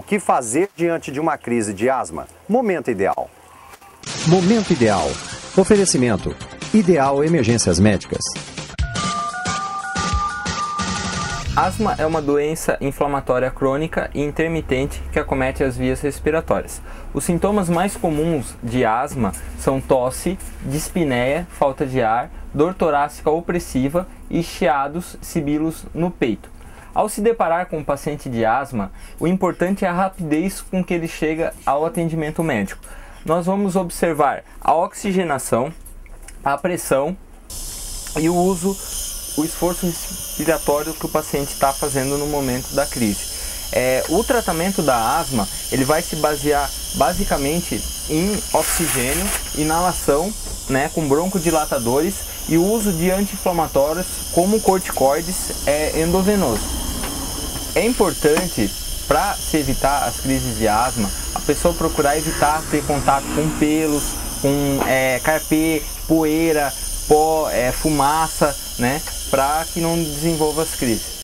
que fazer diante de uma crise de asma? Momento ideal. Momento ideal. Oferecimento. Ideal Emergências Médicas. Asma é uma doença inflamatória crônica e intermitente que acomete as vias respiratórias. Os sintomas mais comuns de asma são tosse, dispneia, falta de ar, dor torácica opressiva e chiados, sibilos no peito. Ao se deparar com um paciente de asma, o importante é a rapidez com que ele chega ao atendimento médico. Nós vamos observar a oxigenação, a pressão e o esforço respiratório que o paciente está fazendo no momento da crise. O tratamento da asma ele vai se basear basicamente em oxigênio, inalação, com broncodilatadores e o uso de anti-inflamatórios como corticoides endovenoso. É importante, para se evitar as crises de asma, a pessoa procurar evitar ter contato com pelos, com carpê, poeira, pó, fumaça, para que não desenvolva as crises.